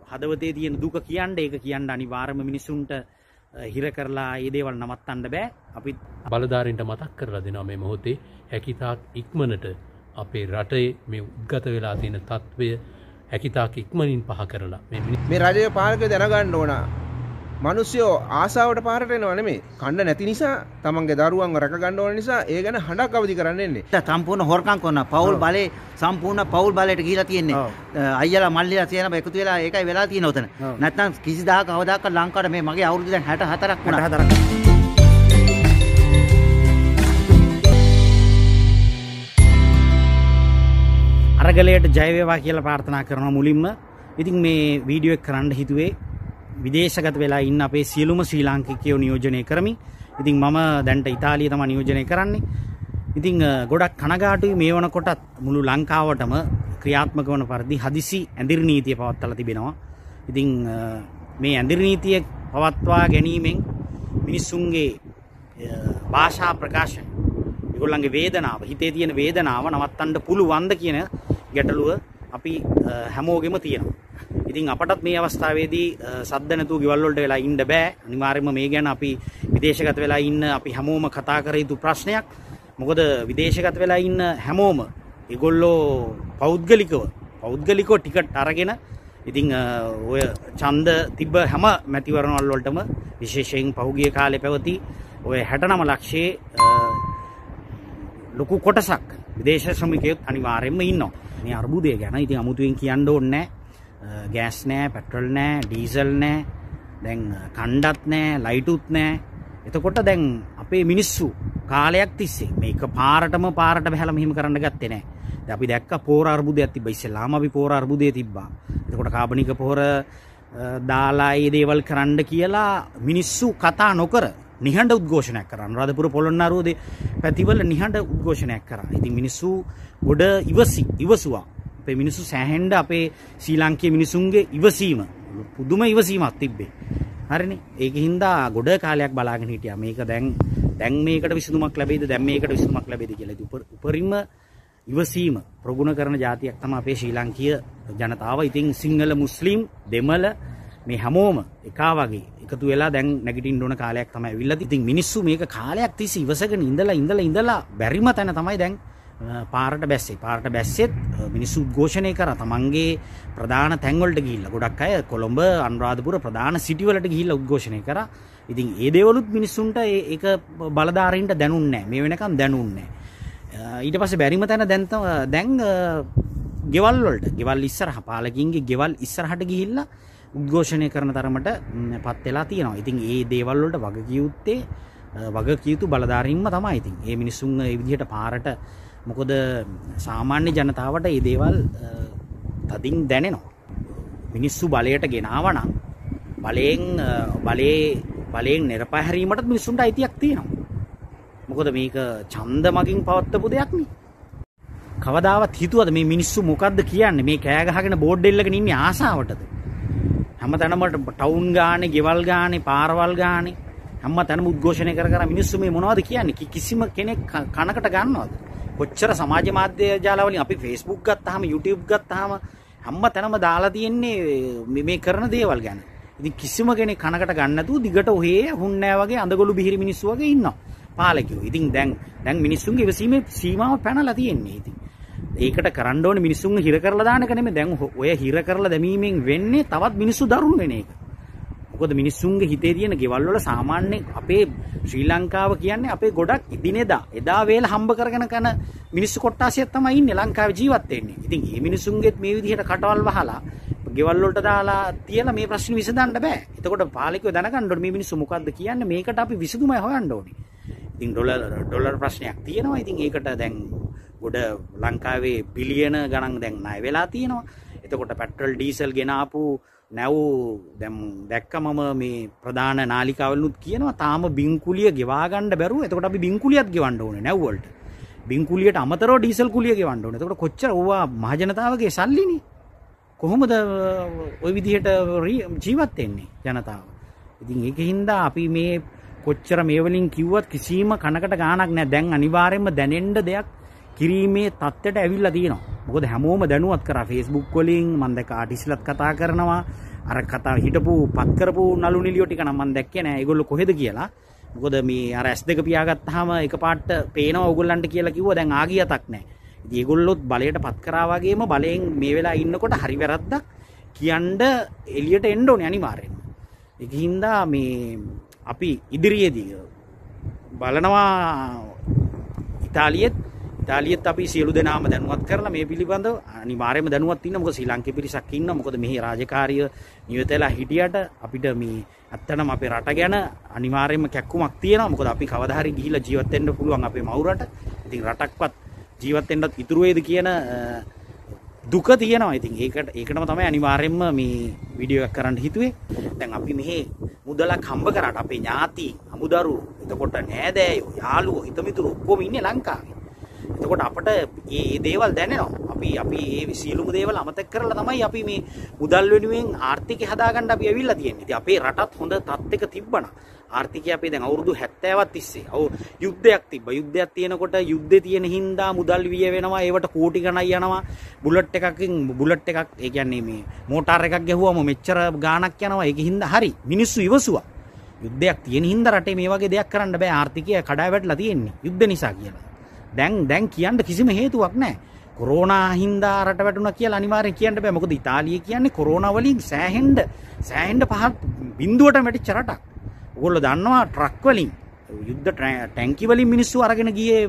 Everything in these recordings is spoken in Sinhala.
හදවතේ තියෙන දුක කියන්නේ ඒක කියන්න අනිවාර්යයෙන්ම මිනිසුන්ට හිර කරලා ඒ දේවල් නවත්තන්න බෑ. අපි බලධාරීන්ට මතක් කරලා දෙනවා මේ මොහොතේ හැකිතාක් ඉක්මනට අපේ රටේ මේ උද්ගත වෙලා තියෙන තත්ත්වය හැකිතාක් ඉක්මනින් පහ කරලා මේ රජයේ පාලකයෝ දැනගන්න ඕන මිනිස්සු ආසාවට පාරට එනවා නෙමෙයි කන්න නැති නිසා තමන්ගේ දරුවන්ව රැක ගන්න ඕන නිසා ඒ ගැන හඬක් අවදි කරන්න එන්නේ. සම්පූර්ණ හොරකම් කරන පෞල් බලේ සම්පූර්ණ පෞල් බලයට ගිහිලා තියෙන්නේ. අයියලා මල්ලිලා තියෙන එකතු වෙලා ඒකයි වෙලා තියෙන උතන. නැත්නම් කිසිදාක කවදාක ලංකාවට මේ මගේ අවුරුදු දැන් 64ක් වුණා. අරගලයට ජය වේවා කියලා ප්‍රාර්ථනා කරනවා මුලින්ම. ඉතින් මේ වීඩියෝ එක කරන්න හිතුවේ විදේශගත වෙලා ඉන්න අපේ සියලුම ශ්‍රී ලාංකිකයෝ නියෝජනය කරමි. ඉතින් මම දැන්ට ඉතාලිය තමයි නියෝජනය කරන්නේ. ඉතින් ගොඩක් කනගාටුයි මේ වනකොටත් මුළු ලංකාවටම ක්‍රියාත්මක වන පරිදි හදිසි ඇඳිරි නීතිය පවත්වලා තිබෙනවා. ඉතින් මේ ඇඳිරි නීතිය පවත්වා ගැනීමෙන් මිනිස්සුන්ගේ භාෂා ප්‍රකාශන ඒගොල්ලන්ගේ වේදනාව හිතේ තියෙන වේදනාව නවත්තන්න පුළුවන්ද කියන ගැටලුව අපි හැමෝගෙම තියෙනවා. ඉතින් අපටත් මේ අවස්ථාවේදී සද්ද නැතුව ගෙවල් වලට වෙලා ඉන්න බෑ. අනිවාර්යයෙන්ම මේ ගැන අපි විදේශගත වෙලා ඉන්න අපි හැමෝම කතා කර යුතු ප්‍රශ්නයක්. මොකද විදේශගත වෙලා ඉන්න හැමෝම ඒගොල්ලෝ පෞද්ගලිකව ටිකට් අරගෙන ඉතින් ඔය ඡන්ද තිබ්බ හැම මැතිවරණවල වලටම විශේෂයෙන් පහුගිය කාලේ පැවති ඔය 69 ලක්ෂයේ ලොකු කොටසක් විදේශ ශ්‍රමිකයෝ අනිවාර්යයෙන්ම ඉන්නවා. මේ අර්බුදය ගැන ඉතින් අමුතුවෙන් කියන්න ඕනේ නැහැ. ගෑස් නෑ, පෙට්‍රල් නෑ, ඩීසල් නෑ, දැන් කණ්ඩත් නෑ, ලයිටුත් නෑ. එතකොට දැන් අපේ මිනිස්සු කාලයක් තිස්සේ මේක පාරට බහැලා මෙහෙම කරන්න ගත්තේ නෑ. දැන් අපි දැක්ක පෝර අර්බුදයක් තිබ්බා. ඉස්සෙල්ලාම අපි පෝර අර්බුදේ තිබ්බා. එතකොට කාබනික පොහොර දාලා ඒ දේවල් කරන්න කියලා මිනිස්සු කතා නොකර නිහඬ උද්ඝෝෂණයක් කරා. අනුරාධපුර පොළොන්නරුවේ පැතිවල නිහඬ උද්ඝෝෂණයක් කරා. ඉතින් මිනිස්සු ගොඩ ඉවසුවා. අපේ මිනිස්සු සෑහෙන්න අපේ ශ්‍රී ලාංකීය මිනිසුන්ගේ ඉවසීම පුදුම ඉවසීමක් තිබ්බේ. හරිනේ. ඒකින්ද ගොඩ කාලයක් බලාගෙන හිටියා. මේක දැන් මේකට විසඳුමක් ලැබෙයිද? දැන් මේකට විසඳුමක් ලැබෙයිද කියලා. උපරිම ඉවසීම ප්‍රගුණ කරන ජාතියක් තමයි අපේ ශ්‍රී ලාංකීය ජනතාව. ඉතින් සිංහල, මුස්ලිම්, දෙමළ මේ හැමෝම එකා වගේ එකතු වෙලා දැන් නැගිටින්න ඕන කාලයක් තමයි අවිල්ලා. ඉතින් මිනිස්සු මේක කාලයක් තිස්සේ ඉවසගෙන ඉඳලා බැරිම තැන තමයි දැන් පාරට බැස්සෙත් මිනිස්සු උද්ඝෝෂණය කරා. තමන්ගේ ප්‍රධාන තැන්වලට ගිහිල්ලා ගොඩක් අය කොළඹ, අනුරාධපුර ප්‍රධාන සිටි වලට ගිහිල්ලා උද්ඝෝෂණය කරා. ඉතින් ඒ දේවලුත් මිනිස්සුන්ට ඒක බලධාරීන්ට දැනුන්නේ නැහැ. මේ වෙනකන් දැනුන්නේ නැහැ. ඊට පස්සේ බැරිම තැන දැන් ගෙවල් ඉස්සරහා පාලකින්ගේ ගෙවල් ඉස්සරහට ගිහිල්ලා උද්ඝෝෂණය කරන තරමට පත් වෙලා තියෙනවා. ඉතින් ඒ දේවල් වලට වගකියුතු බලධාරීන්ම තමයි. ඉතින් ඒ මිනිස්සුන් ඒ විදිහට පාරට මොකද සාමාන්‍ය ජනතාවට මේ දේවල් තදින් දැනෙනවා. මිනිස්සු බලයට ගෙනාවා නම් බලයෙන් නිර්පහැරීමට මිනිස්සුන්ට අයිතියක් තියෙනවා. මොකද මේක ඡන්ද මගින් පවත්වපු දෙයක් නේ. කවදාවත් හිතුවද මේ මිනිස්සු මොකද්ද කියන්නේ? මේ කෑ ගහගෙන බෝඩ් එල්ලගෙන ඉන්නේ ආසාවටද? හැමතැනම ටවුන් ගානේ, ගෙවල් ගානේ, පාරවල් ගානේ හැමතැනම උද්ඝෝෂණය කර මිනිස්සු මේ මොනවද කියන්නේ? කිසිම කෙනෙක් කනකට ගන්නවද? කොච්චර සමාජ මාධ්‍ය ජාලවලින් අපි Facebook ගත්තාම, YouTube ගත්තාම හැමතැනම දාලා තියෙන්නේ මේ කරන දේවල් ගැන. ඉතින් කිසිම කෙනෙක් කනකට ගන්න නැතුව දිගට ඔහේ හුන්නෑ වගේ අඳගොළු බිහිරි මිනිස්සු වගේ ඉන්නවා පාලකයෝ. ඉතින් දැන් මිනිස්සුන්ගේ ඉවසීමේ සීමාව පැනලා තියෙන්නේ. ඉතින් ඒකට කරන්න ඕනේ මිනිස්සුන්ව හිර කරලා දාන එක නෙමෙයි. දැන් ඔය හිර කරලා දැමීමෙන් වෙන්නේ තවත් මිනිස්සු දරුණු වෙන එක. මොකද මිනිස්සුන්ගේ හිතේ තියෙන ගෙවල් වල සාමාන්‍ය අපේ ශ්‍රී ලංකාව කියන්නේ අපේ ගොඩක් එදා වේල හම්බ කරගෙන කන මිනිස්සු කොට්ටාසියක් තමයි ඉන්නේ ලංකාවේ ජීවත් වෙන්නේ. ඉතින් මේ මිනිස්සුන්ගෙත් මේ විදිහට කටවල් වහලා ගෙවල් වලට දාලා තියලා මේ ප්‍රශ්න විසඳන්න බෑ. එතකොට පාලකයෝ දැනගන්න ඕනේ මේ මිනිස්සු මොකද්ද කියන්නේ. මේකට අපි විසඳුමයි හොයන්න ඕනේ. ඉතින් ඩොලර් ප්‍රශ්නයක් තියෙනවා. ඉතින් ඒකට දැන් ගොඩ ලංකාවේ බිලියන ගණන් දැන් ණය වෙලා තියෙනවා. එතකොට පෙට්‍රල් ඩීසල් ගෙන ආපු නැව් දැන් දැක්කමම මේ ප්‍රධාන නාලිකාවලුත් කියනවා තාම බින්කුලිය ගෙවා ගන්න බැරුව. එතකොට අපි බින්කුලියත් ගෙවන්න ඕනේ නැව් වලට. බින්කුලියට අමතරව ඩීසල් කුලිය ගෙවන්න ඕනේ. එතකොට කොච්චර ඕවා මහජනතාවගේ සල්ලිනේ. කොහොමද ওই විදිහට ජීවත් වෙන්නේ ජනතාව? ඉතින් ඒකින්ද අපි මේ කොච්චර මේ වලින් කිව්වත් කිසිම කනකට ගාණක් නැහැ. දැන් අනිවාර්යයෙන්ම දැනෙන්න දෙයක් කිරීමේ තත්ත්වයට ඇවිල්ලා තියෙනවා. මොකද හැමෝම දැනුවත් කරා Facebook වලින් මම දැක්ක ආටිස්ලත් කතා කරනවා. අර කතා හිටපු පත් කරපු නළු නිලියෝ ටික නම් මම දැක්කේ නෑ ඒගොල්ලෝ කොහෙද කියලා. මොකද මේ අර S2 පියාගත්තාම එකපාරට පේනවා ඕගොල්ලන්ට කියලා කිව්වා දැන් ආගියතක් නෑ. ඉතින් ඒගොල්ලොත් බලයට පත් කරා වගේම බලයෙන් මේ වෙලාව ඉන්නකොට හරි වැරද්දක් කියන්න එළියට එන්න ඕනේ අනිවාර්යෙන්ම. ඒකින්ද මේ අපි ඉදිරියේදී බලනවා ඉතාලියෙත් අපි සියලු දෙනාම දැනුවත් කරලා මේ පිළිබඳව අනිවාර්යයෙන්ම දැනුවත් ඉන්න. මොකද ශ්‍රී ලාංකික පිරිසක් ඉන්නවා. මොකද මෙහි රාජකාරිය නියතලා හිටියට අපිට මේ ඇත්තටම අපේ රට ගැන අනිවාර්යයෙන්ම කැක්කුමක් තියෙනවා. මොකද අපි කවදා හරි ගිහිල්ලා ජීවත් වෙන්න පුළුවන් අපේ මවුරට. ඉතින් රටක්වත් ජීවත් වෙන්නත් ඉතුරු වේද කියන දුක තියෙනවා. ඉතින් ඒකටම තමයි අනිවාර්යයෙන්ම මේ වීඩියෝ එකක් කරන්න හිතුවේ. දැන් අපි මෙහි මුදලක් හම්බ කරාට අපේ ඥාති, අමුදරු, එතකොට නෑදෑයෝ, යාළුවෝ, හිතමිතුරු ඔක්කොම ඉන්නේ ලංකාවේ. එතකොට අපට මේ දේවල් දැනෙනවා. අපි මේ සියලුම දේවල් අමතක කරලා තමයි අපි මේ මුදල් වෙනුවෙන් ආර්ථිකය හදාගන්න අපි ඇවිල්ලා තියෙන්නේ. ඉතින් අපේ රටත් හොඳ තත්ත්වයක තිබ්බනම් ආර්ථිකය අපේ දැන් අවුරුදු 70ක් තිස්සේ යුද්ධයක් තිබ්බා. යුද්ධයක් තියෙනකොට යුද්ධේ තියෙන හින්දා මුදල් විය වෙනවා. ඒවට කෝටි ගණන් යනවා. බුලට් එකක් ඒ කියන්නේ මේ මෝටාර් එකක් ගැහුවම මෙච්චර ගාණක් යනවා. ඒක හින්දා හරි මිනිස්සු ඉවසුවා. යුද්ධයක් තියෙන හින්දා රටේ මේ වගේ දෙයක් කරන්න බෑ. ආර්ථිකය කඩා වැටලා තියෙන්නේ යුද්ධ නිසා කියලා. දැන් කියන්න කිසිම හේතුවක් නැහැ. කොරෝනා හින්දා රට වැටුණා කියලා අනිවාර්යෙන් කියන්න බෑ. මොකද ඉතාලිය කියන්නේ කොරෝනා වලින් සෑහෙන්න පහත් බිඳුවට වැටිච්ච රටක්. ඔයගොල්ලෝ දන්නවා ට්‍රක් වලින් යුද්ධ ටැංකි වලින් මිනිස්සු අරගෙන ගියේ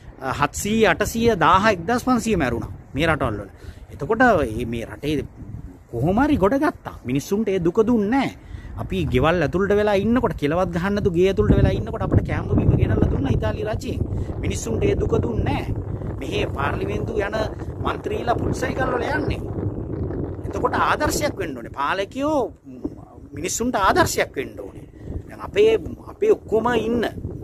700 800 1000 1500 මැරුණා මේ රටවල් වල. එතකොට මේ රටේ කොහොම හරි ගොඩ ගත්තා. මිනිස්සුන්ට ඒ දුක දුන්නේ නැහැ. අපි ගෙවල් ඇතුළට වෙලා ඉන්නකොට කෙලවත් ගහන්න නැතු ගේ ඇතුළට වෙලා ඉන්නකොට අපිට කැම්ප් බිම ගෙනල්ලා දුන්නා ඉතාලිය රජයෙන්. මිනිස්සුන්ට ඒ දුක දුන්නේ නැහැ. මෙහි පාර්ලිමේන්තුව යන മന്ത്രിලා පුල්සයිකල් වල යන්නේ. එතකොට ආදර්ශයක් වෙන්න ඕනේ. පාලකයෝ මිනිස්සුන්ට ආදර්ශයක් වෙන්න ඕනේ. දැන් අපේ ඔක්කොම ඉන්න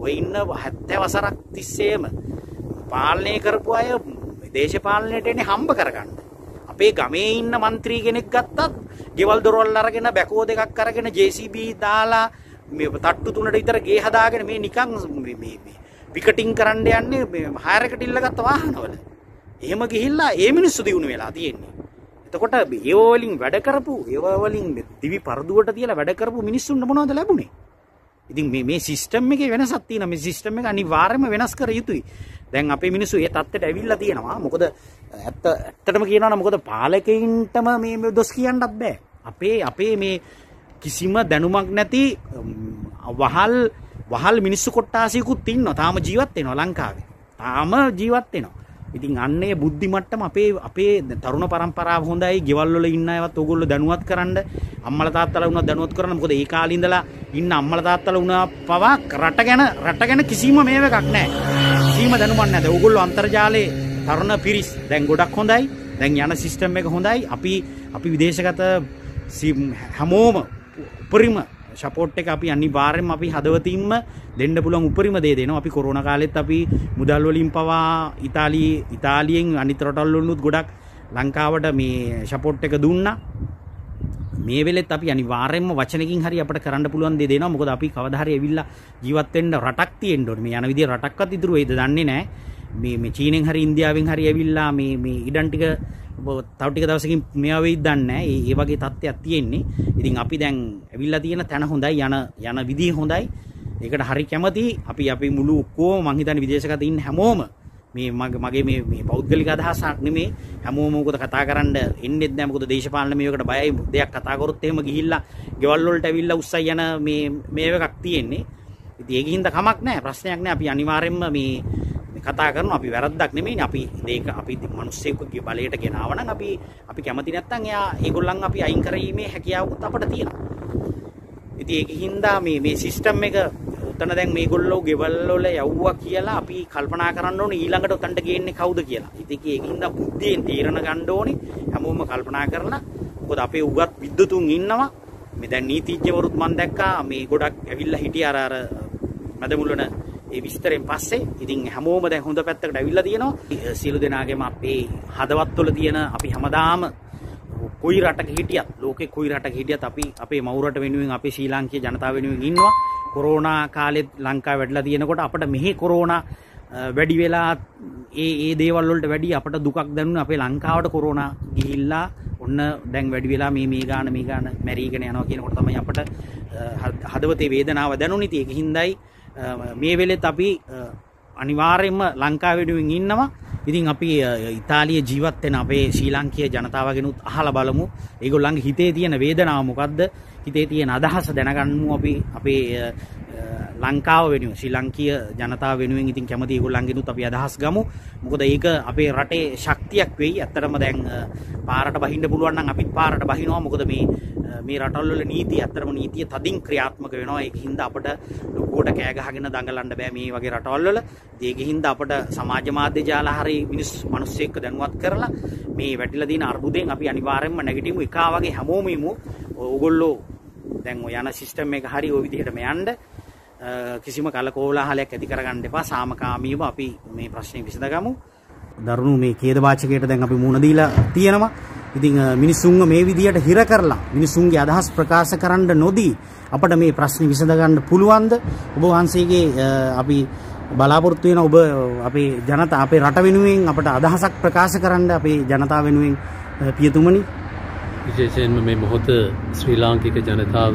70 වසරක් තිස්සේම පාලනය කරපු අය දේශපාලනයට එන්නේ හම්බ කරගන්න. අපේ ගමේ ඉන්න മന്ത്രി කෙනෙක් ගත්තත් ගෙවල් දොරවල් අරගෙන බැකෝ දෙකක් අරගෙන JCB දාලා මේ තට්ටු තුනට විතර ගේ හදාගෙන මේ නිකන් මේ විකටින් කරන්න යන්නේ මේ හයර් එකට ඉල්ලගත්ත වාහනවල. එහෙම ගිහිල්ලා ඒ මිනිස්සු දිනු වෙලා තියෙන්නේ. එතකොට ඒව වලින් වැඩ කරපු ඒව වලින් දිවි පරදුවට තියලා වැඩ කරපු මිනිස්සුන්ට මොනවද ලැබුණේ? ඉතින් මේ සිස්ටම් එකේ වෙනසක් තියෙනවා. මේ සිස්ටම් එක අනිවාර්යයෙන්ම වෙනස් කර යුතුයි. දැන් අපේ මිනිස්සු ඒ තත්ත්වයට ඇවිල්ලා තියෙනවා. මොකද ඇත්තටම කියනවා නම් මොකද පාලකයින්ටම මේ දොස් කියන්නත් බෑ. අපේ මේ කිසිම දැනුමක් නැති වහල් මිනිස්සු කොට්ටාසියකුත් ඉන්නවා. තාම ජීවත් වෙනවා ලංකාවේ. තාම ජීවත් වෙනවා. ඉතින් අන්නේ බුද්ධි මට්ටම අපේ තරුණ පරම්පරාව හොඳයි. ගෙවල් වල ඉන්න අයවත් ඕගොල්ලෝ දැනුවත් කරන්න. අම්මලා තාත්තලා වුණා දැනුවත් කරන්න. මොකද ඒ කාලේ ඉඳලා ඉන්න අම්මලා තාත්තලා වුණා පවා රට ගැන කිසිම මේව එකක් නැහැ. කිසිම දැනුමක් නැහැ. ඕගොල්ලෝ අන්තර්ජාලයේ තරුණ පිරිස් දැන් ගොඩක් හොඳයි. දැන් යන සිස්ටම් එක හොඳයි. අපි විදේශගත හැමෝම උපරිම සපෝට් එක අපි අනිවාර්යෙන්ම අපි හදවතින්ම දෙන්න පුළුවන් උපරිම දේ දෙනවා. අපි කොරෝනා කාලෙත් අපි මුදල් වලින් පවා ඉතාලියෙන් අනිත් රටවල් වලුත් ගොඩක් ලංකාවට මේ සපෝට් එක දුන්නා. මේ වෙලෙත් අපි අනිවාර්යෙන්ම වචනකින් හරි අපිට කරන්න පුළුවන් දේ දෙනවා. මොකද අපි කවදා හරි ඇවිල්ලා ජීවත් වෙන්න රටක් තියෙන්න ඕනේ. මේ යන විදිය රටක්වත් ඉතුරු වෙයිද දන්නේ නැහැ. මේ චීනෙන් හරි ඉන්දියාවෙන් හරි ඇවිල්ලා මේ ඉඩම් ටික තව ටික දවසකින් මේවා වෙයිද දන්නේ නැහැ. ඒ වගේ තත්ත්වයක් තියෙන්නේ. ඉතින් අපි දැන් ඇවිල්ලා තියෙන තැන හොඳයි යන විදිය හොඳයි. ඒකට හරි කැමතියි. අපි මුළු ඔක්කොම මං හිතන්නේ විදේශගත ඉන්න හැමෝම මේ මගේ මේ පෞද්ගලික අදහසක් නෙමෙයි. හැමෝම මොකද කතා කරන්න එන්නේත් නැහැ. මොකද දේශපාලන මේවකට බයයි. දෙයක් කතා කරොත් එහෙම ගිහිල්ලා ගෙවල් වලට ඇවිල්ලා උස්සයි යන මේ එකක් තියෙන්නේ. ඉතින් ඒකින්ද කමක් නැහැ. ප්‍රශ්නයක් නැහැ. අපි අනිවාර්යෙන්ම මේ කතා කරනවා. අපි වැරද්දක් නෙමෙයිනේ. අපි මිනිස්සෙකුගේ බලයට ගෙනාව නම් අපි කැමති නැත්නම් ඒගොල්ලන් අපි අයින් කරීමේ හැකියාවකුත් අපිට තියෙනවා. ඉතින් ඒකින්ද මේ සිස්ටම් එක උතන දැන් මේගොල්ලෝ ගෙවල් වල යවුවා කියලා අපි කල්පනා කරන්න ඕනේ ඊළඟට උතන්ට ගේන්නේ කවුද කියලා. ඉතින් ඒකින්ද බුද්ධියෙන් තීරණ ගන්න ඕනේ. හැමෝම කල්පනා කරලා. මොකද අපේ උගත් විද්වතුන් ඉන්නවා. මේ දැන් නීතිඥවරුත් මම දැක්කා මේ ගොඩක් ඇවිල්ලා හිටියා අර මැදමුල්ලන ඒ විස්තරෙන් පස්සේ. ඉතින් හැමෝම දැන් හොඳ පැත්තකට ඇවිල්ලා තියෙනවා. සියලු දෙනාගේම අපේ හදවත්වල තියෙන අපි හැමදාම කොයි රටක හිටියත් ලෝකේ කොයි රටක හිටියත් අපි අපේ මවුරට වෙනුවෙන් අපේ ශ්‍රී ලාංකීය ජනතාව වෙනුවෙන් ඉන්නවා. කොරෝනා කාලෙත් ලංකාව වැඩිලා තියෙනකොට අපිට මෙහි කොරෝනා වැඩි වෙලා ඒ දේවල් වලට වැඩි අපිට දුකක් දැනුනේ අපේ ලංකාවට කොරෝනා ගිහිල්ලා ඔන්න ඔන්න දැන් වැඩි වෙලා මේ ගාන මැරීගෙන යනවා කියනකොට තමයි අපට හදවතේ වේදනාව දැනුනේ. ඉතින් ඒකින්දයි මේ වෙලෙත් අපි අනිවාර්යයෙන්ම ලංකාව වෙනුවෙන් ඉන්නවා. ඉතින් අපි ඉතාලියේ ජීවත් වෙන අපේ ශ්‍රී ලාංකීය ජනතාවගෙනුත් අහලා බලමු ඒගොල්ලන්ගේ හිතේ තියෙන වේදනාව මොකද්ද, හිතේ තියෙන අදහස දැනගන්නමු. අපි අපේ ලංකාව වෙනුවෙන් ශ්‍රී ලාංකීය ජනතාව වෙනුවෙන් ඉතින් කැමති ඒගොල්ලන්ගෙනුත් අපි අදහස් ගමු. මොකද ඒක අපේ රටේ ශක්තියක් වෙයි. ඇත්තටම දැන් පාරට බහින්න පුළුවන් නම් අපිත් පාරට බහිනවා. මොකද මේ රටවල් වල නීතිය ඇත්තටම නීතිය තදින් ක්‍රියාත්මක වෙනවා. ඒකින්ද අපිට ලොකුවට කෑ ගහගෙන දඟලන්න බෑ මේ වගේ රටවල් වල. ඒකින්ද අපිට සමාජ මාධ්‍ය ජාල හරි මිනිස්සු එක්ක දැනුවත් කරලා මේ වැටිලා තියෙන අර්බුදයෙන් අපි අනිවාර්යයෙන්ම නැගිටිමු. එකා වගේ හැමෝම ඉමු. ඕගොල්ලෝ දැන් ඔය යන සිස්ටම් එක හරි ওই විදිහටම යන්න. කිසිම කලකෝලාහලයක් ඇති කරගන්න එපා. සාමකාමීව අපි මේ ප්‍රශ්නේ විසඳගමු. දරුණු මේ ඛේදවාචකයට දැන් අපි මුණ දීලා තියෙනවා. ඉතින් මිනිසුන්ව මේ විදියට හිර කරලා මිනිසුන්ගේ අදහස් ප්‍රකාශ කරන්න නොදී අපිට මේ ප්‍රශ්නේ විසඳ ගන්න පුළුවන්ද? ඔබ වහන්සේගේ අපි බලාපොරොත්තු වෙන ඔබ අපේ අපේ රට වෙනුවෙන් අපිට අදහසක් ප්‍රකාශ කරන්න අපේ ජනතාව වෙනුවෙන් පියතුමනි. විශේෂයෙන්ම මේ මොහොත ශ්‍රී ලාංකික ජනතාව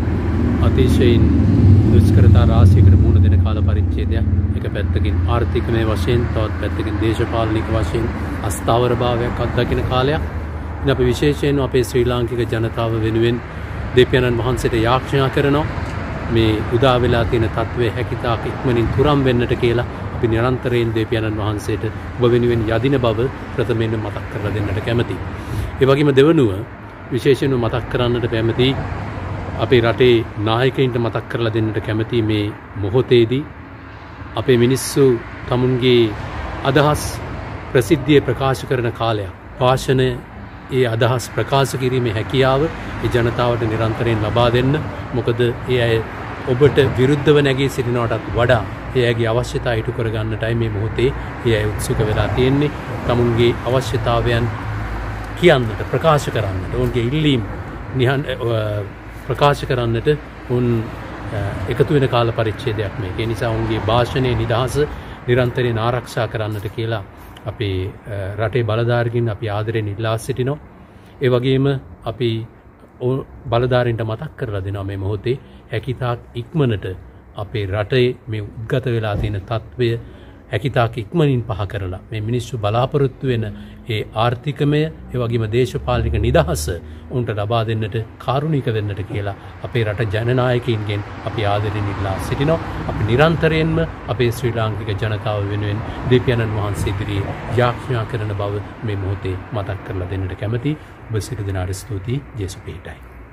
අතිශයින් දුෂ්කරතා රාශියකට මුහුණ දෙන කාල පරිච්ඡේදයක්. එක පැත්තකින් ආර්ථිකමය වශයෙන්, තවත් පැත්තකින් දේශපාලනික වශයෙන් අස්ථාවරභාවයක් අත්දකින කාලයක්. ඉතින් අපි විශේෂයෙන්ම අපේ ශ්‍රී ලාංකික ජනතාව වෙනුවෙන් දෙවියන්න් වහන්සේට යාඥා කරනවා මේ උදා වෙලා තියෙන තත්ත්වයේ හැකිතාක් ඉක්මනින් තුරන් වෙන්නට කියලා අපි නිරන්තරයෙන් දෙවියන්න් වහන්සේට ඔබ වෙනුවෙන් යදින බව ප්‍රථමයෙන්ම මතක් කරලා දෙන්නට කැමැතියි. ඒ වගේම දෙවනුව විශේෂයෙන්ම මතක් කරන්නට කැමැතියි අපේ රටේ නායකයින්ට මතක් කරලා දෙන්නට කැමැති මේ මොහොතේදී අපේ මිනිස්සු තමුන්ගේ අදහස් ප්‍රසිද්ධියේ ප්‍රකාශ කරන කාලයක්. වාසනය ඒ අදහස් ප්‍රකාශ කිරීමේ හැකියාව ඒ ජනතාවට නිරන්තරයෙන් ලබා දෙන්න. මොකද ඒ අය ඔබට විරුද්ධව නැගී සිටිනවටත් වඩා ඒ අයගේ අවශ්‍යතා ඉටු කර ගන්නටයි මේ මොහොතේ ඒ අය උත්සුක වෙලා තියෙන්නේ. තමුන්ගේ අවශ්‍යතාවයන් කියන්නට, ප්‍රකාශ කරන්නට, ඔවුන්ගේ ඉල්ලීම් ප්‍රකාශ කරන්නට උන් එකතු වෙන කාල පරිච්ඡේදයක් මේක. ඒ නිසා උන්ගේ භාෂණයේ නිදහස නිරන්තරයෙන් ආරක්ෂා කරන්නට කියලා අපේ රටේ බලධාරීන් අපි ආදරෙන් ඉල්ලා සිටිනවා. ඒ වගේම අපි බලධාරීන්ට මතක් කරලා දෙනවා මේ මොහොතේ හැකිතාක් ඉක්මනට අපේ රටේ මේ උද්ගත වෙලා තියෙන තත්ත්වය හැකිතාක් ඉක්මනින් පහ කරලා මේ මිනිස්සු බලාපොරොත්තු වෙන ඒ ආර්ථිකමය ඒ වගේම දේශපාලනික නිදහස උන්ට ලබා දෙන්නට කාරුණික වෙන්නට කියලා අපේ රට ජනනායකයින්ගෙන් අපි ආදරෙන් ඉල්ලා සිටිනවා. අපි නිරන්තරයෙන්ම අපේ ශ්‍රී ලාංකික ජනතාව වෙනුවෙන් දෙවියන්න් වහන්සේ ඉදිරියේ යාඥා කරන බව මේ මොහොතේ මතක් කරලා දෙන්නට කැමැතියි. ඔබ සියලු දෙනාට ස්තුතියි. ජේසු පිහිටයි.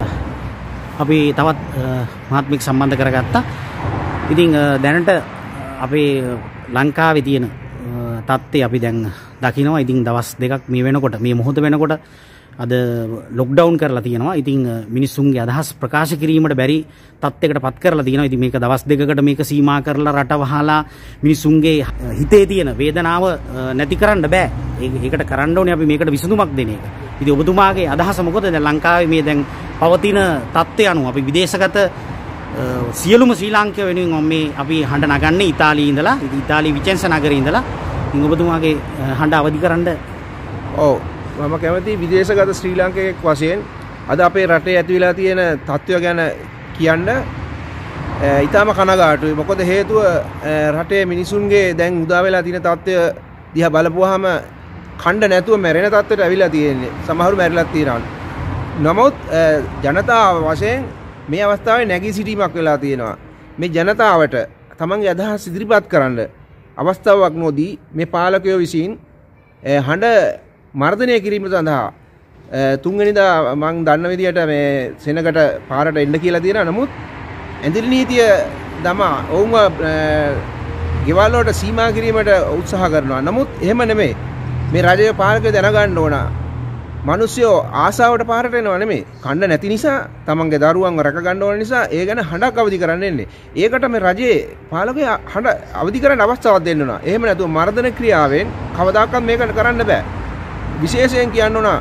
අපි තවත් මහත්මික සම්බන්ධ කරගත්තා. ඉතින් දැනට අපේ ලංකාවේ තියෙන තත්ත්වය අපි දැන් දකිනවා. ඉතින් දවස් දෙකක් මේ වෙනකොට මේ මොහොත වෙනකොට අද ලොක්ඩවුන් කරලා තියෙනවා. ඉතින් මිනිස්සුන්ගේ අදහස් ප්‍රකාශ කිරීමට බැරි තත්ත්වයකට පත් කරලා තියෙනවා. ඉතින් මේක දවස් දෙකකට මේක සීමා කරලා රට වහලා මිනිස්සුන්ගේ හිතේ තියෙන වේදනාව නැති කරන්න බෑ. ඒකට කරන්න ඕනේ අපි මේකට විසඳුමක් දෙන එක. ඉතින් ඔබතුමාගේ අදහස මොකද? දැන් ලංකාවේ මේ දැන් පවතින තත්ත්වය අනුව අපි විදේශගත සියලුම ශ්‍රී ලාංකික වෙනුවෙන් මේ අපි හඬ නගන්නේ ඉතාලියේ ඉඳලා. ඉතින් ඉතාලියේ විචෙන්ස නගරේ ඉඳලා. ඉතින් ඔබතුමාගේ හඬ අවදි කරන්න. ඔව්, මම කැමතියි විදේශගත ශ්‍රී ලාංකිකයෙක් වශයෙන් අද අපේ රටේ ඇති වෙලා තියෙන තත්ත්වය ගැන කියන්න. ඊටම කනගාටුයි. මොකද හේතුව රටේ මිනිසුන්ගේ දැන් උදා වෙලා තියෙන තත්ත්වය දිහා බලපුවාම කණ්ඩ නැතුව මැරෙන තත්ත්වයට ඇවිල්ලා තියෙන්නේ. සමහරු මැරිලත් තියෙනවා. නමුත් ජනතාව වශයෙන් මේ අවස්ථාවේ නැගී සිටීමක් වෙලා තියෙනවා. මේ ජනතාවට තමන්ගේ අදහස් ඉදිරිපත් කරන්න අවස්ථාවක් නොදී මේ පාලකයෝ විසින් හඬ මර්ධනය කිරීම සඳහා තුන්වෙනිදා මම දන්න විදිහට මේ සෙනගට පාරට එන්න කියලා තියෙනවා. නමුත් ඇඳිලි නීතිය දමා ඔවුන්ව ගෙවල් වලට සීමා කිරීමට උත්සාහ කරනවා. නමුත් එහෙම නෙමෙයි. මේ රජයේ පාලකයෝ දැනගන්න ඕන මිනිස්සුયો ආසාවට පාරට එනවා නෙමෙයි. කන්න නැති නිසා තමන්ගේ දරුවන්ව රැක ගන්න ඕන නිසා ඒ ගැන හඬක් අවදි කරන්න එන්නේ. ඒකට මේ රජයේ පාලකයා හඬ අවදි කරන්න අවස්ථාවක් දෙන්න ඕන. එහෙම නැතුව මර්ධන ක්‍රියාවෙන් කවදාකවත් මේකට කරන්න බෑ. විශේෂයෙන් කියන්න ඕන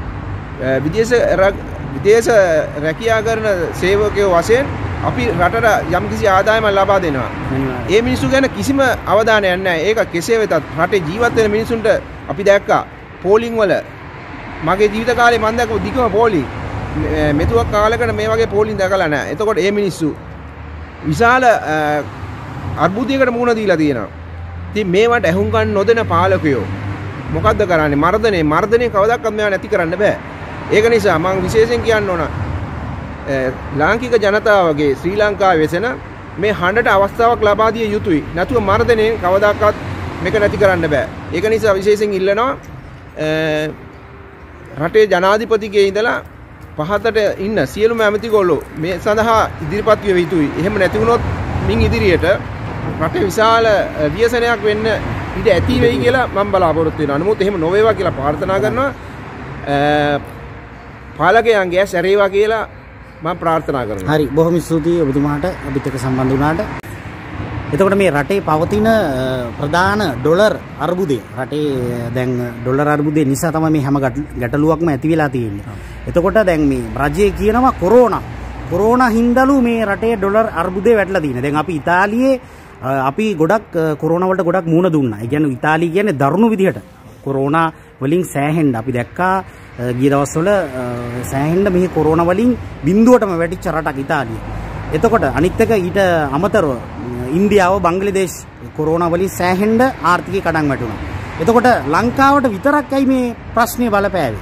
විදේශ රැකියා කරන සේවකයෝ වශයෙන් අපි රටට යම්කිසි ආදායමක් ලබා දෙනවා. ඒ මිනිස්සු ගැන කිසිම අවධානයක් නැහැ. ඒක කෙසේ වෙතත් රටේ ජීවත් වෙන මිනිසුන්ට අපි දැක්කා පෝලිං වල මගේ ජීවිත කාලේ මම දැක්ක දිගම පොලි මෙතුවක් කාලයකට මේ වගේ පොලින් දැකලා නැහැ. එතකොට මේ මිනිස්සු විශාල අර්බුදයකට මුහුණ දීලා තියෙනවා. ඉතින් මේවට ඇහුම් ගන්න නොදෙන පාලකයෝ මොකද්ද කරන්නේ? මර්ධනේ කවදාවත් මේවා නැති කරන්න බෑ. ඒක නිසා මම විශේෂයෙන් කියන්න ඕන ලාංකික ජනතාවගේ ශ්‍රී ලංකාවේ වෙසෙන මේ හඬට අවස්ථාවක් ලබා දිය යුතුයි. නැතුව මර්ධනේ කවදාවත් මේක නැති කරන්න බෑ. ඒක නිසා විශේෂයෙන් ඉල්ලනවා රටේ ජනාධිපතිගේ ඉඳලා පහතට ඉන්න සියලුම ඇමතිගොල්ලෝ මේ සඳහා ඉදිරිපත් විය යුතුයි. එහෙම නැති වුණොත් මින් ඉදිරියට රටේ විශාල ව්‍යසනයක් වෙන්න ඉඩ ඇති වෙයි කියලා මම බලාපොරොත්තු වෙනවා. නමුත් එහෙම නොවේවා කියලා ප්‍රාර්ථනා කරනවා. පාලකයන්ගේ සැරේවා කියලා මම ප්‍රාර්ථනා කරනවා. හරි බොහොම ස්තුතියි ඔබතුමාට අපිත් එක්ක සම්බන්ධ වුණාට. එතකොට මේ රටේ පවතින ප්‍රධාන ඩොලර් අර්බුදය රටේ දැන් ඩොලර් අර්බුදය නිසා තමයි මේ හැම ගැටලුවක්ම ඇති වෙලා තියෙන්නේ. එතකොට දැන් මේ රජය කියනවා කොරෝනා හින්දාලු මේ රටේ ඩොලර් අර්බුදය වැටලා තියෙනවා. දැන් අපි ඉතාලියේ අපි ගොඩක් කොරෝනා වලට ගොඩක් මුහුණ දුන්නා. ඒ කියන්නේ ඉතාලිය කියන්නේ දරුණු විදිහට කොරෝනා වලින් සෑහෙන්න අපි දැක්කා ගිය දවස්වල සෑහෙන්න මේ කොරෝනා වලින් බිඳුවටම වැටිච්ච රටක් ඉතාලිය. එතකොට අනිත් එක ඊට අමතරව ඉන්දියාව බංග්ලාදේශ කොරෝනා වලින් සෑහෙන්න ආර්ථිකය කඩන් වැටුණා. එතකොට ලංකාවට විතරක් ඇයි මේ ප්‍රශ්නේ බලපෑවේ?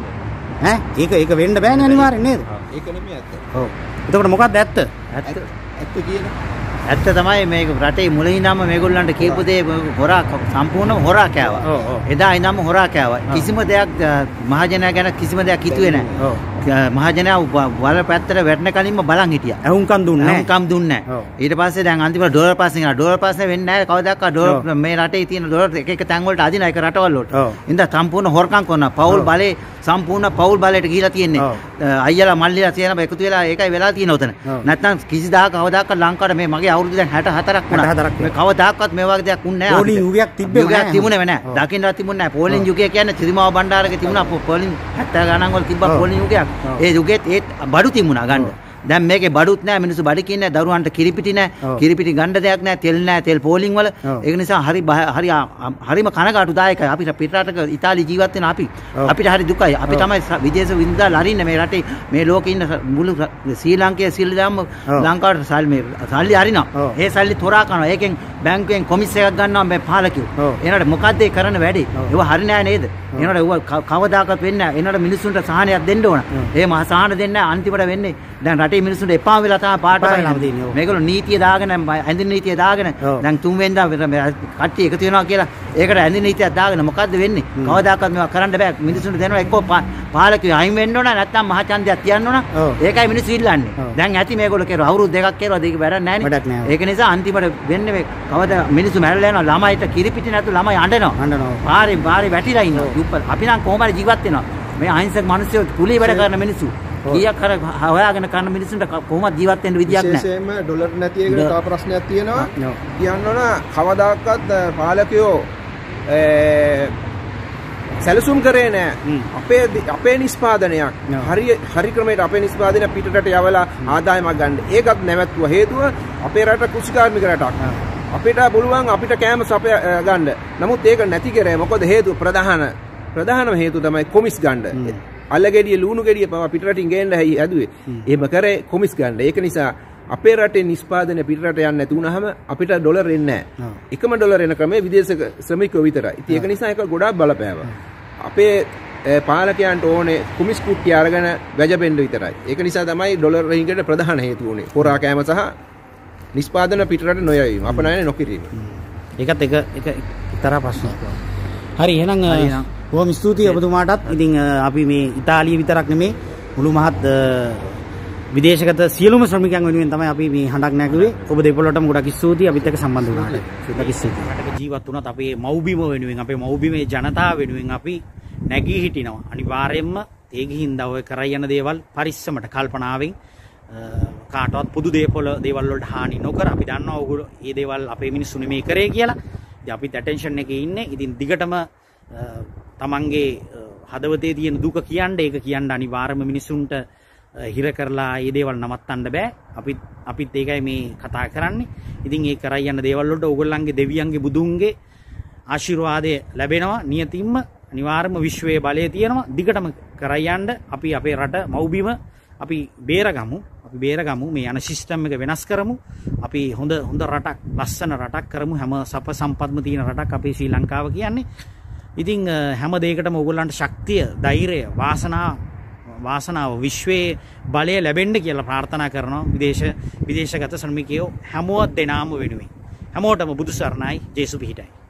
ඒක වෙන්න බෑනේ අනිවාර්යෙන් නේද? ඒක නෙමෙයි ඇත්ත. ඔව්. එතකොට මොකක්ද ඇත්ත? ඇත්ත කියන්නේ ඇත්ත තමයි මේක රටේ මුලින් ඉඳන්ම මේගොල්ලන්ට කියපු දේ හොරා සම්පූර්ණම හොරා කෑවා. එදා ඉඳන්ම හොරා කෑවා. කිසිම දෙයක් මහජනයා ගැන කිසිම දෙයක් හිතුවේ නැහැ. මහජනයා වල පැත්තට වැටෙන කලින්ම බලන් හිටියා. ඇහුම්කම් දුන්නේ නැහැ. ඊට පස්සේ දැන් අන්තිමට ඩොලර් පාසින් ආ ඩොලර් පාස් වෙන්නේ නැහැ කවදාවත් ඩොලර් මේ රටේ තියෙන ඩොලර් එක තැන් වලට අදින එක රටවල් වලට. ඉඳන් සම්පූර්ණ හොරකම් කරනවා. පෞල් බලේ සම්පූර්ණ පෞල් බලයට ගිහිලා තියෙන්නේ. අයියලා මල්ලිලා තියෙන එකතු වෙලා ඒකයි වෙලා තියෙන උතන. නැත්නම් කිසිදාක කවදාවත් ලංකාවට මේ මගේ අවුරුදු දැන් 64ක් වුණා. මේ කවදාකවත් මේ වගේ දෙයක් උන්නේ නැහැ. පෝලිං යුගයක් තිබුණේ නැහැ. දකින්නවත් තිබුණේ නැහැ. පෝලිං යුගය කියන්නේ ත්‍රිමාව බණ්ඩාරගේ තිබුණා පෝලිං 70 ගණන් වල තිබ්බා පෝලිං යුගයක්. ඒ යුගෙත් ඒත් බඩු තිබුණා ගන්න. දැන් මේකේ බඩුත් නැහැ මිනිස්සු බඩ කින්නේ නැහැ දරුවන්ට කිරිපිටි නැහැ කිරිපිටි ගන්න දෙයක් නැහැ තෙල් නැහැ තෙල් පෝලිං වල ඒක නිසා හරිම කනගාටුදායකයි අපිට පිටරටක ඉතාලි ජීවත් වෙන අපිට හරි දුකයි අපි තමයි විදේශ වින්දාල අරින්නේ මේ රටේ මේ ලෝකේ ඉන්න මුළු ශ්‍රී ලංකාවේ සිල්දාම ලංකාවට සල්ලි අරිනවා ඒ සල්ලි තොරා කරනවා ඒකෙන් බැංකුවෙන් කොමිස් එකක් ගන්නවා මේ පාලකයෝ එනකොට මොකද්ද ඒ කරන වැඩේ ඒව හරි නෑ නේද එනකොට ඒව කවදාකවත් වෙන්නේ නැහැ එනකොට මිනිස්සුන්ට සහනයක් දෙන්න ඕන ඒ මහ සහන දෙන්නේ නැහැ අන්තිමට වෙන්නේ දැන් රටේ මිනිස්සුන්ට එපා වෙලා තමයි පාට බලන්නේ මේගොල්ලෝ නීතිය දාගෙන ඇඳින් නීතිය දාගෙන දැන් 3 වෙනිදා කට්ටිය එකතු වෙනවා කියලා ඒකට ඇඳින් නීතියක් දාගෙන මොකද්ද වෙන්නේ කවදාකවත් මේවා කරන්න බෑ මිනිස්සුන්ට දෙනවා එක්කෝ පාලකයෝ අයින් වෙන්න ඕන නැත්නම් මහ ඡන්දයක් තියන්න ඕන ඒකයි මිනිස්සු ඉල්ලන්නේ දැන් ඇති මේගොල්ලෝ කියනවා අවුරුදු 2ක් කියලා දෙක වැඩක් නැහැ නේ ඒක නිසා අන්තිමට වෙන්නේ මේ කවදා මිනිස්සු මැරලා යනවා ළමයිට කිරිපිටි නැතු ළමයි අඬනවා පාරේ වැටිලා ඉන්නවා අපි නම් කොහොම හරි ජීවත් වෙනවා මේ අහිංසක මිනිස්සු කුලී වැඩ කරන මිනිස්සු කීයක් හර හොයාගෙන කරන මිනිස්සුන්ට කොහොමද ජීවත් වෙන්න විදියක් නැහැ. විශේෂයෙන්ම ඩොලර් නැති එකට තව ප්‍රශ්නයක් තියෙනවා. කියන්න ඕන කවදාකවත් පාලකයෝ සැලසුම් කරේ නැහැ. අපේ නිෂ්පාදනයක් හරි ක්‍රමයට අපේ නිෂ්පාදනය පිටරට යවලා ආදායමක් ගන්න. ඒකත් නැවැත්තුව හේතුව අපේ රට කෘෂිකාර්මික රටක්. අපිට පුළුවන් අපිට කෑම සපය ගන්න. නමුත් ඒක නැති කරේ මොකද හේතුව ප්‍රධානම හේතුව තමයි කොමිස් ගන්න. අල්ලගෙඩිය ලුණු ගෙඩිය පවා පිටරටින් ගේන්න හැදුවේ. එහෙම කරේ කොමිස් ගන්න. ඒක නිසා අපේ රටේ නිෂ්පාදනය පිටරට යන්නේ නැති වුනහම අපිට ඩොලර් එන්නේ නැහැ. එකම ඩොලර් එන ක්‍රමය විදේශ ශ්‍රමිකයෝ විතරයි. ඉතින් ඒක නිසා ඒක ගොඩාක් බලපෑවා. අපේ පාලකයන්ට ඕනේ කොමිස් කුට්ටිය අරගෙන වැජබෙන්න විතරයි. ඒක නිසා තමයි ඩොලර් රහින්කට ප්‍රධාන හේතුව උනේ. හොරා කෑම සහ නිෂ්පාදන පිටරට නොයවීම. අපනයන නොකිරීම. ඒකත් එක එක්තරා ප්‍රශ්නයක්. හරි එහෙනම් බොහොම ස්තුතියි ඔබතුමාටත්. ඉතින් අපි මේ ඉතාලිය විතරක් නෙමේ මුළු මහත් විදේශගත සියලුම ශ්‍රමිකයන් වෙනුවෙන් තමයි අපි මේ හඬක් නැගුවේ. ඔබ දෙපොළටම ගොඩක් ස්තුතියි අපිත් එක්ක සම්බන්ධ වුණාට. ගොඩක් ස්තුතියි. රටක ජීවත් වුණත් අපේ මව්බිම වෙනුවෙන් අපේ මව්බිමේ ජනතාව වෙනුවෙන් අපි නැගී හිටිනවා. අනිවාර්යයෙන්ම ඒ ගිහින්දා ඔය කරයි යන දේවල් පරිස්සමට කල්පනාවෙන් කාටවත් පොදු දේවල් වලට හානි නොකර අපි දන්නවා ඕගොල්ලෝ මේ දේවල් අපේ මිනිස්සු නෙමෙයි කරේ කියලා. ඉතින් අපිත් ඇටෙන්ෂන් එකේ ඉන්නේ. ඉතින් දිගටම තමන්ගේ හදවතේ තියෙන දුක කියන්නේ ඒක කියන්න අනිවාර්යම මිනිසුන්ට හිර කරලා මේ දේවල් නවත්තන්න බෑ. අපිත් ඒකයි මේ කතා කරන්නේ. ඉතින් ඒ කරයි යන දේවල් වලට ඕගොල්ලන්ගේ දෙවියන්ගේ බුදුන්ගේ ආශිර්වාදය ලැබෙනවා නියතින්ම. අනිවාර්යයෙන්ම විශ්වයේ බලය තියෙනවා. දිගටම කරයි යන්න අපි අපේ රට මව්බිම අපි බේරගමු. අපි බේරගමු මේ යන සිස්ටම් එක වෙනස් කරමු. අපි හොඳ රටක් ලස්සන රටක් කරමු. හැම සප සම්පත්ම තියෙන රටක් අපේ ශ්‍රී ලංකාව කියන්නේ. ඉතින් හැම දෙයකටම ඕගොල්ලන්ට ශක්තිය, ධෛර්යය, වාසනාව විශ්වයේ බලය ලැබෙන්න කියලා ප්‍රාර්ථනා කරනවා විදේශගත ශ්‍රමිකයෝ හැමෝම දෙනාම වෙනුවෙන්. හැමෝටම බුදු සරණයි, ජේසු පිහිටයි.